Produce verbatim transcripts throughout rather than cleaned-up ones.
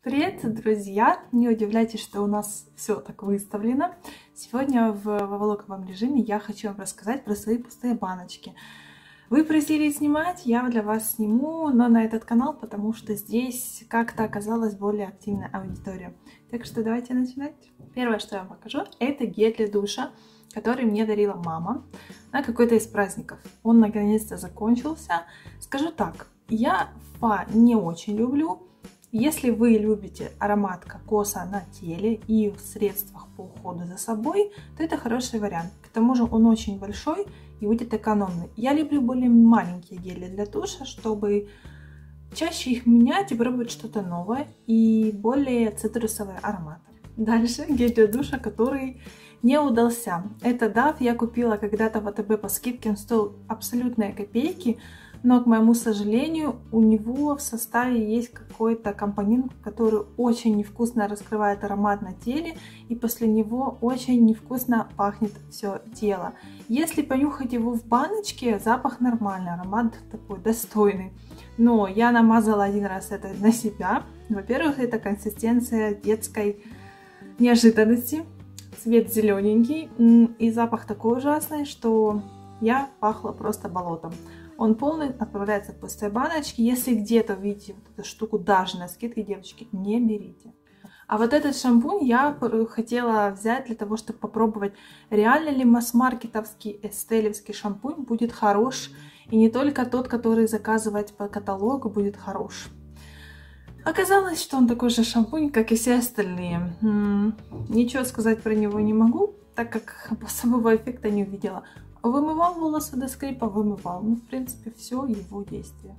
Привет, друзья! Не удивляйтесь, что у нас все так выставлено. Сегодня в влоговом режиме я хочу вам рассказать про свои пустые баночки. Вы просили снимать, я для вас сниму, но на этот канал, потому что здесь как-то оказалась более активная аудитория. Так что давайте начинать. Первое, что я вам покажу, это гель для душа, который мне дарила мама на какой-то из праздников. Он наконец-то закончился. Скажу так, я фа не очень люблю. Если вы любите аромат кокоса на теле и в средствах по уходу за собой, то это хороший вариант. К тому же он очень большой и будет экономный. Я люблю более маленькие гели для душа, чтобы чаще их менять и пробовать что-то новое и более цитрусовые ароматы. Дальше гель для душа, который не удался. Это Дав, я купила когда-то в АТБ по скидке, он стоил абсолютные копейки. Но, к моему сожалению, у него в составе есть какой-то компонент, который очень невкусно раскрывает аромат на теле, и после него очень невкусно пахнет все тело. Если понюхать его в баночке, запах нормальный, аромат такой достойный. Но я намазала один раз это на себя. Во-первых, это консистенция детской неожиданности, цвет зелененький, и запах такой ужасный, что я пахла просто болотом. Он полный, отправляется в пустые баночки. Если где-то видите вот эту штуку даже на скидке, девочки, не берите. А вот этот шампунь я хотела взять для того, чтобы попробовать, реально ли масс-маркетовский эстелевский шампунь будет хорош. И не только тот, который заказывать по каталогу, будет хорош. Оказалось, что он такой же шампунь, как и все остальные. М-м, ничего сказать про него не могу, так как особого эффекта не увидела. Вымывал волосы до скрипа, вымывал. Ну, в принципе, все его действие.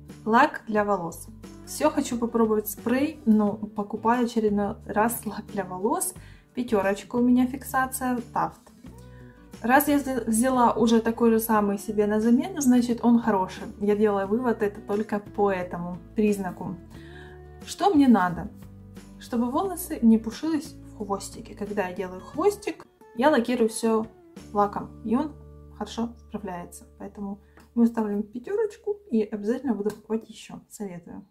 Лак для волос. Все хочу попробовать спрей, но покупаю очередной раз лак для волос. Пятерочка у меня фиксация, Тафт. Раз я взяла уже такой же самый себе на замену, значит он хороший. Я делаю вывод это только по этому признаку. Что мне надо? Чтобы волосы не пушились в хвостике. Когда я делаю хвостик, я лакирую все лаком, и он хорошо справляется. Поэтому мы ставим пятерочку и обязательно буду покупать еще. Советую.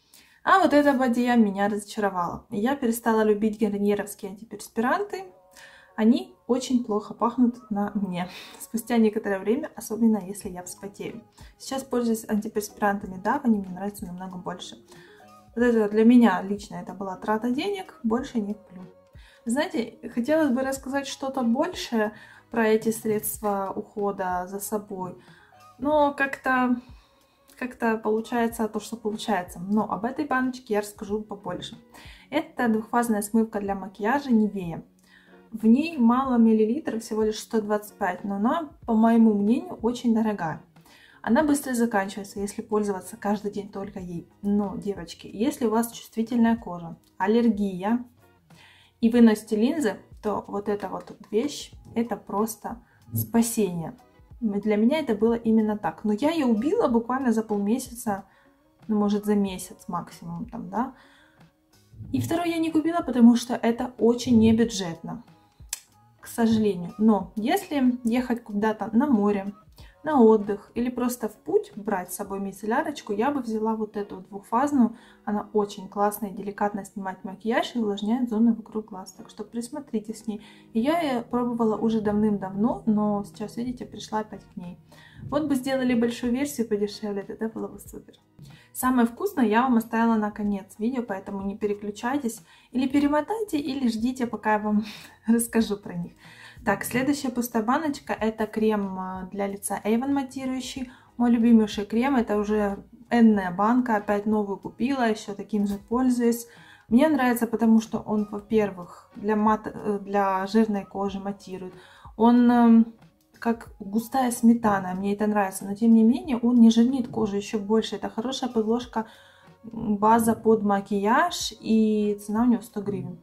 А вот эта бадья меня разочаровала. Я перестала любить гарньеровские антиперспиранты. Они очень плохо пахнут на мне. Спустя некоторое время, особенно если я вспотею. Сейчас пользуюсь антиперспирантами Дав, они мне нравятся намного больше. Вот это для меня лично это была трата денег, больше не куплю. Знаете, хотелось бы рассказать что-то большее про эти средства ухода за собой, но как-то как-то получается то, что получается. Но об этой баночке я расскажу побольше. Это двухфазная смывка для макияжа Nivea. В ней мало миллилитров, всего лишь сто двадцать пять, но она, по моему мнению, очень дорогая. Она быстро заканчивается, если пользоваться каждый день только ей. Но, девочки, если у вас чувствительная кожа, аллергия и вы носите линзы, то вот эта вот вещь, это просто спасение. Для меня это было именно так. Но я ее убила буквально за полмесяца, ну, может, за месяц максимум там, да. И второй я не купила, потому что это очень небюджетно, к сожалению. Но если ехать куда-то на море, на отдых или просто в путь брать с собой мицеллярочку, я бы взяла вот эту двухфазную. Она очень классная и деликатно снимает макияж и увлажняет зоны вокруг глаз. Так что присмотрите с ней. И я ее пробовала уже давным-давно, но сейчас, видите, пришла опять к ней. Вот бы сделали большую версию подешевле, тогда было бы супер. Самое вкусное я вам оставила на конец видео, поэтому не переключайтесь. Или перемотайте, или ждите, пока я вам расскажу про них. Так, следующая пустая баночка, это крем для лица Avon матирующий. Мой любимейший крем, это уже энная банка, опять новую купила, еще таким же пользуюсь. Мне нравится, потому что он, во-первых, для, мат... для жирной кожи матирует. Он как густая сметана, мне это нравится, но тем не менее он не жирнит кожу еще больше. Это хорошая подложка, база под макияж, и цена у него сто гривен.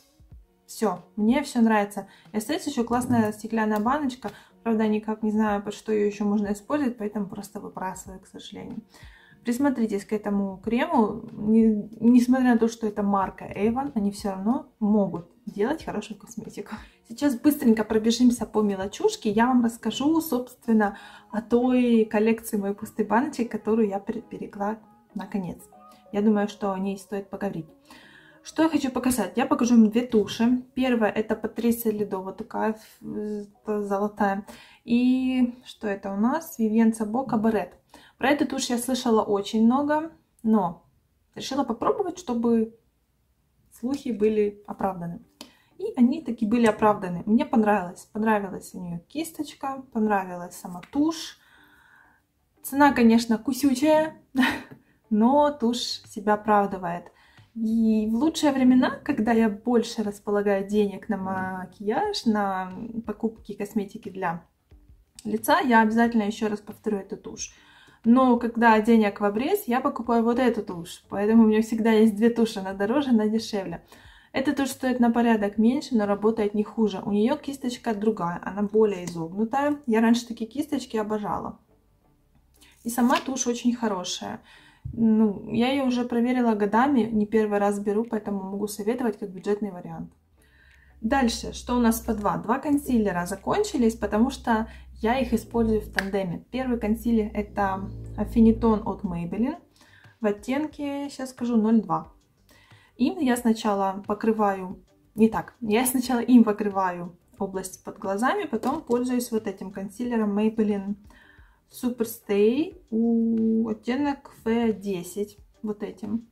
Все, мне все нравится. И остается еще классная стеклянная баночка. Правда, никак не знаю, под что ее еще можно использовать, поэтому просто выбрасываю, к сожалению. Присмотритесь к этому крему. Не, несмотря на то, что это марка Avon, они все равно могут делать хорошую косметику. Сейчас быстренько пробежимся по мелочушке. Я вам расскажу, собственно, о той коллекции моих пустых баночек, которую я переберегла наконец. Я думаю, что о ней стоит поговорить. Что я хочу показать? Я покажу вам две туши. Первая это Патриция Лидо, вот такая золотая. И что это у нас? Вивьен Сабо Кабарет. Про эту тушь я слышала очень много, но решила попробовать, чтобы слухи были оправданы. И они таки были оправданы. Мне понравилось. Понравилась у нее кисточка, понравилась сама тушь. Цена, конечно, кусючая, но тушь себя оправдывает. И в лучшие времена, когда я больше располагаю денег на макияж, на покупки косметики для лица, я обязательно еще раз повторю эту тушь. Но когда денег в обрез, я покупаю вот эту тушь. Поэтому у меня всегда есть две туши, она дороже, она дешевле. Эта тушь стоит на порядок меньше, но работает не хуже. У нее кисточка другая, она более изогнутая. Я раньше такие кисточки обожала. И сама тушь очень хорошая. Ну, я ее уже проверила годами, не первый раз беру, поэтому могу советовать как бюджетный вариант. Дальше, что у нас по два? Два консилера закончились, потому что я их использую в тандеме. Первый консилер это Affinitone от Maybelline в оттенке, сейчас скажу, ноль два. Им я сначала покрываю, не так, я сначала им покрываю область под глазами, потом пользуюсь вот этим консилером Maybelline Superstay, у оттенок эф десять, вот этим.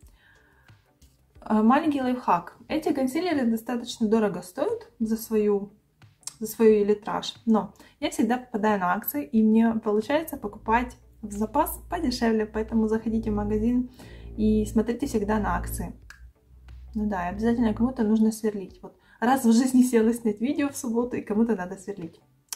Маленький лайфхак. Эти консилеры достаточно дорого стоят за свою, за свой литраж, но я всегда попадаю на акции, и мне получается покупать в запас подешевле, поэтому заходите в магазин и смотрите всегда на акции. Ну да, обязательно кому-то нужно сверлить. Вот раз в жизни села снять видео в субботу, и кому-то надо сверлить.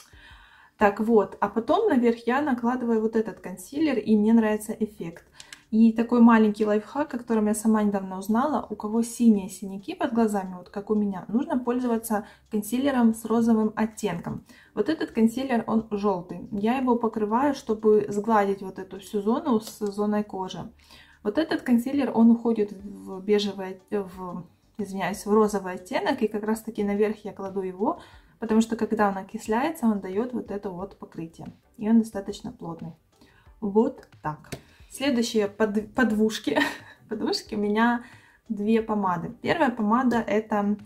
Так вот, а потом наверх я накладываю вот этот консилер, и мне нравится эффект. И такой маленький лайфхак, о котором я сама недавно узнала, у кого синие синяки под глазами, вот как у меня, нужно пользоваться консилером с розовым оттенком. Вот этот консилер, он желтый. Я его покрываю, чтобы сгладить вот эту всю зону с зоной кожи. Вот этот консилер, он уходит в бежевый, в, извиняюсь, в розовый оттенок, и как раз таки наверх я кладу его, потому что когда он окисляется, он дает вот это вот покрытие. И он достаточно плотный. Вот так. Следующие под, подвушки. Подвушки у меня две помады. Первая помада это...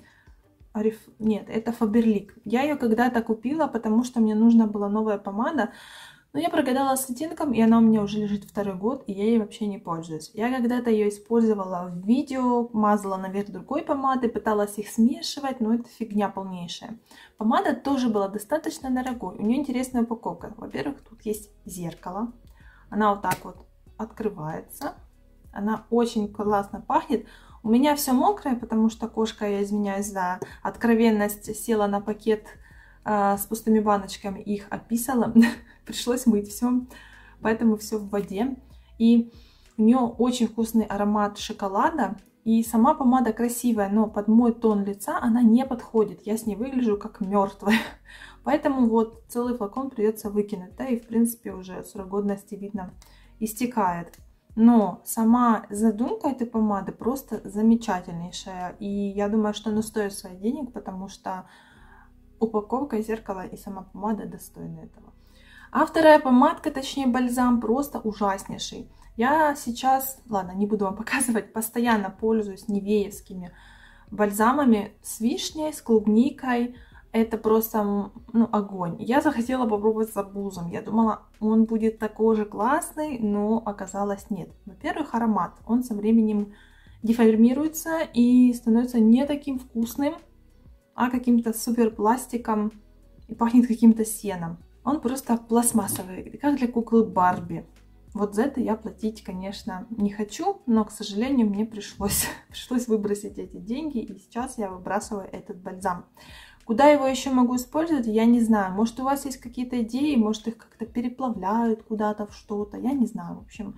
Нет, это Faberlic. Я ее когда-то купила, потому что мне нужна была новая помада. Но я прогадала с оттенком, и она у меня уже лежит второй год, и я ей вообще не пользуюсь. Я когда-то ее использовала в видео, мазала наверх другой помады, пыталась их смешивать, но это фигня полнейшая. Помада тоже была достаточно дорогой. У нее интересная упаковка. Во-первых, тут есть зеркало. Она вот так вот открывается. Она очень классно пахнет. У меня все мокрое, потому что кошка, я извиняюсь за откровенность, села на пакет с пустыми баночками, их описала, пришлось мыть все, поэтому все в воде. И у нее очень вкусный аромат шоколада, и сама помада красивая, но под мой тон лица она не подходит, я с ней выгляжу как мертвая, поэтому вот целый флакон придется выкинуть, да, и в принципе уже срок годности, видно, истекает. Но сама задумка этой помады просто замечательнейшая, и я думаю, что она стоит своих денег, потому что упаковка, зеркало и сама помада достойны этого. А вторая помадка, точнее бальзам, просто ужаснейший. Я сейчас, ладно, не буду вам показывать, постоянно пользуюсь нивеевскими бальзамами с вишней, с клубникой. Это просто, ну, огонь. Я захотела попробовать с арбузом. Я думала, он будет такой же классный, но оказалось нет. Во-первых, аромат. Он со временем деформируется и становится не таким вкусным, а каким-то супер пластиком и пахнет каким-то сеном. Он просто пластмассовый, как для куклы Барби. Вот за это я платить, конечно, не хочу, но, к сожалению, мне пришлось, пришлось выбросить эти деньги, и сейчас я выбрасываю этот бальзам. Куда его еще могу использовать, я не знаю. Может, у вас есть какие-то идеи, может, их как-то переплавляют куда-то в что-то, я не знаю. В общем,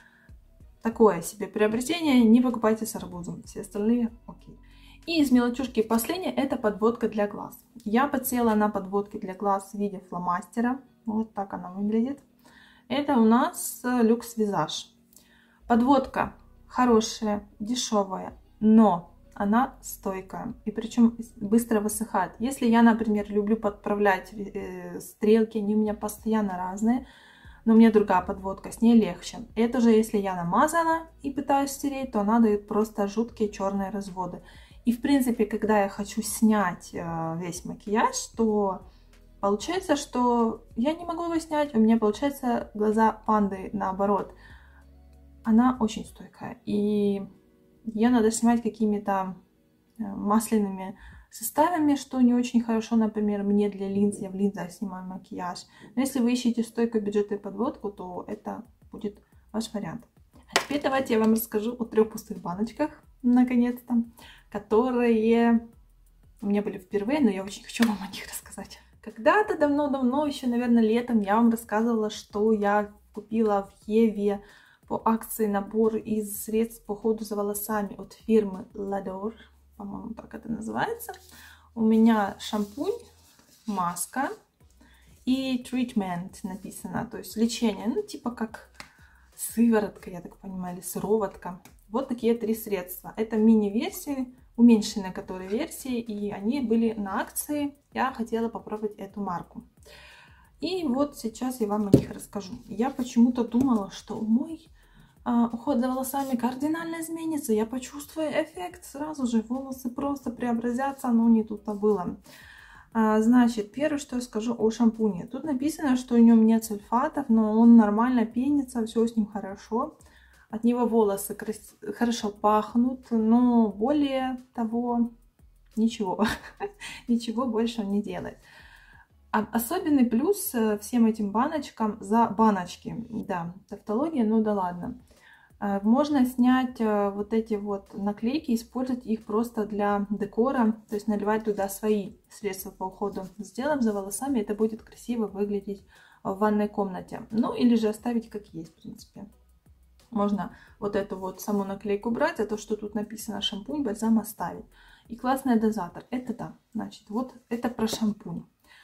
такое себе приобретение, не покупайте с арбузом, все остальные окей. И из мелочушки последнее, это подводка для глаз. Я подсела на подводки для глаз в виде фломастера. Вот так она выглядит. Это у нас Люкс Визаж. Подводка хорошая, дешевая, но она стойкая. И причем быстро высыхает. Если я, например, люблю подправлять э, стрелки, они у меня постоянно разные. но у меня другая подводка, с ней легче. Это же если я намазала и пытаюсь стереть, то она дает просто жуткие черные разводы. И в принципе, когда я хочу снять весь макияж, то получается, что я не могу его снять, у меня получается глаза панды наоборот. Она очень стойкая, и ее надо снимать какими-то масляными составами, что не очень хорошо, например, мне для линз, я в линзах снимаю макияж. Но если вы ищете стойкую бюджетную подводку, то это будет ваш вариант. А теперь давайте я вам расскажу о трех пустых баночках, наконец-то, которые у меня были впервые, но я очень хочу вам о них рассказать. Когда-то давно-давно, еще, наверное, летом, я вам рассказывала, что я купила в Еве по акции набор из средств по уходу за волосами от фирмы Lador. По-моему, так это называется. У меня шампунь, маска и treatment написано, то есть лечение, ну типа как сыворотка, я так понимаю, или сыроватка. Вот такие три средства. Это мини-версии, уменьшенные которые версии, и они были на акции. Я хотела попробовать эту марку. И вот сейчас я вам о них расскажу. Я почему-то думала, что мой уход за волосами кардинально изменится, я почувствую эффект, сразу же волосы просто преобразятся, но не тут-то было. А, значит, первое, что я скажу о шампуне. Тут написано, что в нем нет сульфатов, но он нормально пенится, все с ним хорошо. От него волосы крас... хорошо пахнут, но более того, ничего, ничего больше он не делает. Особенный плюс всем этим баночкам за баночки, да, тавтология, ну да ладно. Можно снять вот эти вот наклейки, использовать их просто для декора, то есть наливать туда свои средства по уходу с делом за волосами, это будет красиво выглядеть в ванной комнате. Ну или же оставить как есть, в принципе. Можно вот эту вот саму наклейку брать, а то, что тут написано шампунь, бальзам оставить. И классный дозатор, это да, значит, вот это про шампунь.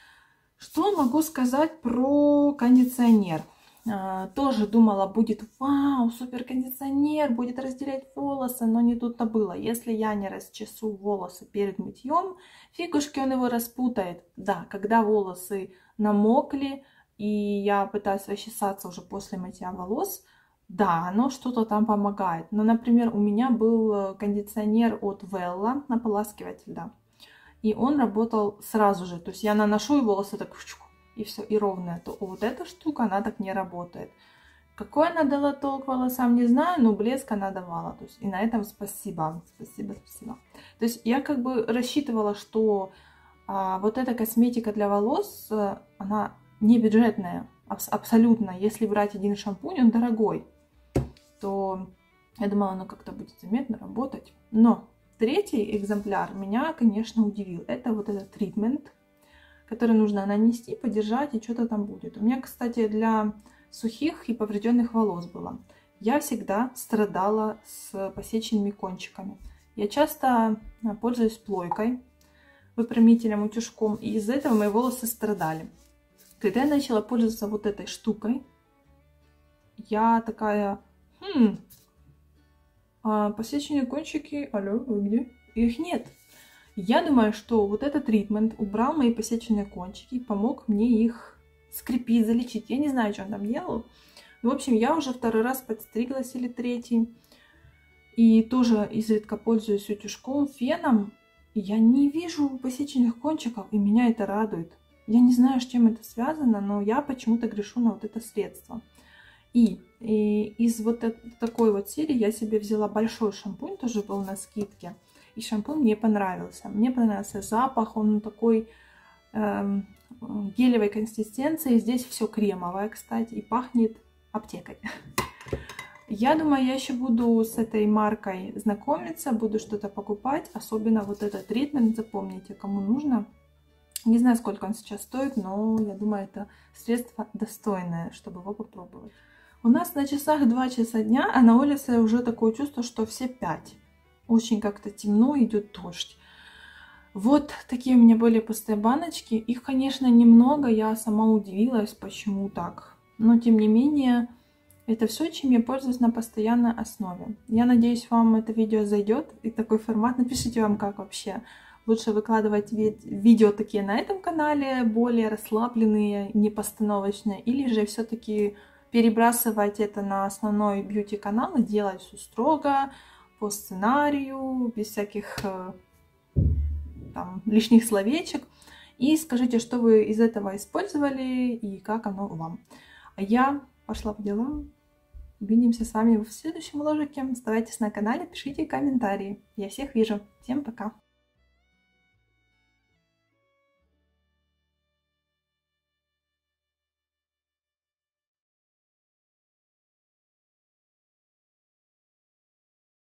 Что могу сказать про кондиционер? А, тоже думала, будет вау, супер кондиционер, будет разделять волосы, но не тут-то было. Если я не расчесу волосы перед мытьем, фигушки он его распутает. Да, когда волосы намокли и я пытаюсь расчесаться уже после мытья волос, да, оно что-то там помогает. Но, например, у меня был кондиционер от Вэлла, ополаскиватель, да. И он работал сразу же. То есть я наношу и волосы так и все, и ровное. То вот эта штука, она так не работает. Какой она дала толк волосам, не знаю, но блеск она давала. То есть и на этом спасибо. Спасибо, спасибо. То есть я как бы рассчитывала, что а, вот эта косметика для волос, она не бюджетная. Аб- абсолютно. Если брать один шампунь, он дорогой, то я думала, оно как-то будет заметно работать. Но третий экземпляр меня, конечно, удивил. Это вот этот тритмент, который нужно нанести, подержать, и что-то там будет. У меня, кстати, для сухих и поврежденных волос было. Я всегда страдала с посеченными кончиками. Я часто пользуюсь плойкой, выпрямителем, утюжком, и из-за этого мои волосы страдали. Когда я начала пользоваться вот этой штукой, я такая, хм, а посеченные кончики, алло, вы где? Их нет. Я думаю, что вот этот тритмент убрал мои посеченные кончики, помог мне их скрепить, залечить. Я не знаю, что он там делал. В общем, я уже второй раз подстриглась или третий. И тоже изредка пользуюсь утюжком, феном. Я не вижу посеченных кончиков, и меня это радует. Я не знаю, с чем это связано, но я почему-то грешу на вот это средство. И, и из вот такой вот серии я себе взяла большой шампунь, тоже был на скидке. И шампунь мне понравился. Мне понравился запах, он такой э, гелевой консистенции. Здесь все кремовое, кстати, и пахнет аптекой. Я думаю, я еще буду с этой маркой знакомиться, буду что-то покупать. Особенно вот этот тритмент, запомните, кому нужно. Не знаю, сколько он сейчас стоит, но я думаю, это средство достойное, чтобы его попробовать. У нас на часах два часа дня, а на улице уже такое чувство, что все пять. Очень как-то темно, идет дождь. Вот такие у меня были пустые баночки. Их, конечно, немного, я сама удивилась, почему так. Но, тем не менее, это все, чем я пользуюсь на постоянной основе. Я надеюсь, вам это видео зайдет и такой формат. Напишите вам, как вообще. Лучше выкладывать видео такие на этом канале, более расслабленные, непостановочные, или же все-таки перебрасывать это на основной бьюти-канал и делать все строго, по сценарию, без всяких там лишних словечек. И скажите, что вы из этого использовали и как оно вам. А я пошла по делам. Увидимся с вами в следующем ложике. Оставайтесь на канале, пишите комментарии. Я всех вижу. Всем пока!